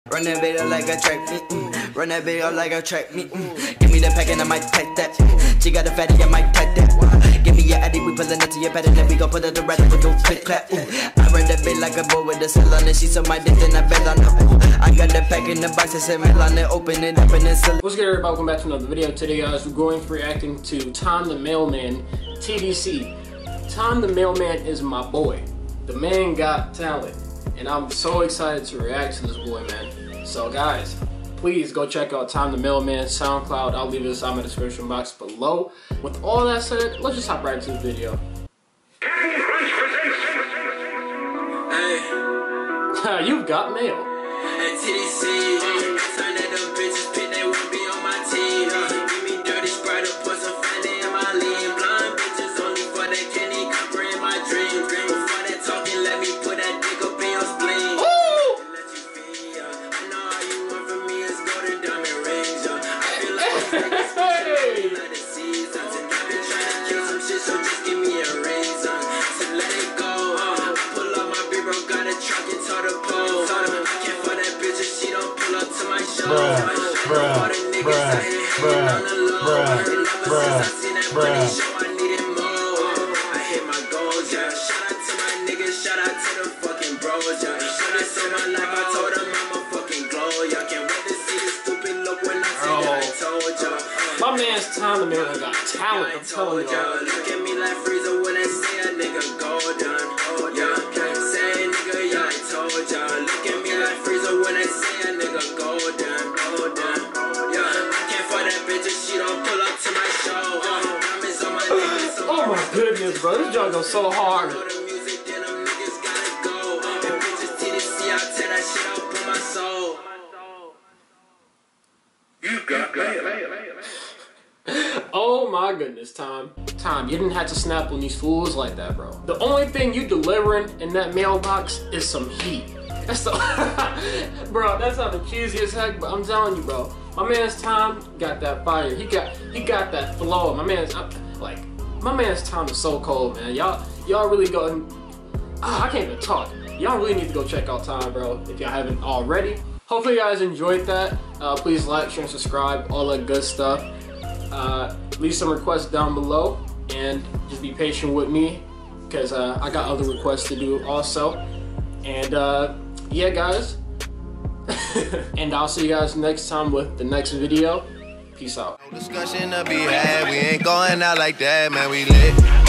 Run that bitch up like a track, run that bitch up like a track, Give me the pack and I might pack that. She got a fatty, I might pack that. Give me your addy, we pullin' it to your pattern, then we gon' put it to red with no click clap. I run that bitch like a boy with a cell on it. She saw my dick, then I fell on her. I got the pack in the box, I said mail on it, open it up and then sell it. What's good, everybody? Welcome back to another video. Today, guys, we're going for reacting to Tom the Mailman, TDC. Tom the Mailman is my boy. The man got talent, and I'm so excited to react to this boy, man. So guys, please go check out Tom the Mailman SoundCloud. I'll leave this in the description box below. With all that said, let's just hop right into the video. Captain Crunch presents. Hey, you've got mail. Hey, TDC, turn that them bitches pit, they won't be on my team. Give me dirty Sprite or put some funny in my lean. Blind bitches only for that candy copper in my dreams. Before that talking, let me put that dick up in your spleen. Let you feel, I know all you want from me is golden diamond rings. I feel like I'm like the season. I've been trying to kill some shit, so just give me a reason to let it go. I pull up my big bro, got a truck and tore the pole. I can't for that bitch if she don't pull up to my show. All the niggas out here hating on the low. And ever since I seen that money show, I needed more. I hit my goals, yeah. Shout out to my niggas, shout out to the fucking bros, yeah. Shout out to my life, I told them I'ma fucking glow, yeah. Can't wait to see this stupid look when I say that I told ya. My man's Tom the Mailman got talent, I'm telling y'all. Look at me like Freezer when I say a nigga golden. Yeah, say nigga, yeah, I told ya. Look at me like Freezer when I say a nigga golden. Yeah, I can't for that bitch if she don't pull up to my show. Diamonds on my niggas, so Oh my goodness, bro, this joint goes so hard. the music, then them niggas gotta go. And bitches TDC, I'll tear that shit out for my soul. You've got mail. Oh my goodness, Tom. Tom, you didn't have to snap on these fools like that, bro. The only thing you delivering in that mailbox is some heat. That's the bro, that sounded cheesy as heck, but I'm telling you, bro. My man's Tom got that fire. He got that flow. My man's Tom is so cold, man. Y'all really go. I can't even talk. Y'all really need to go check out Tom, bro, if y'all haven't already. Hopefully you guys enjoyed that. Please like, share, and subscribe, all that good stuff. Leave some requests down below, and just be patient with me, because I got other requests to do also. And yeah, guys. And I'll see you guys next time with the next video. Peace out. No discussion to be had, we ain't going out like that, man, we lit.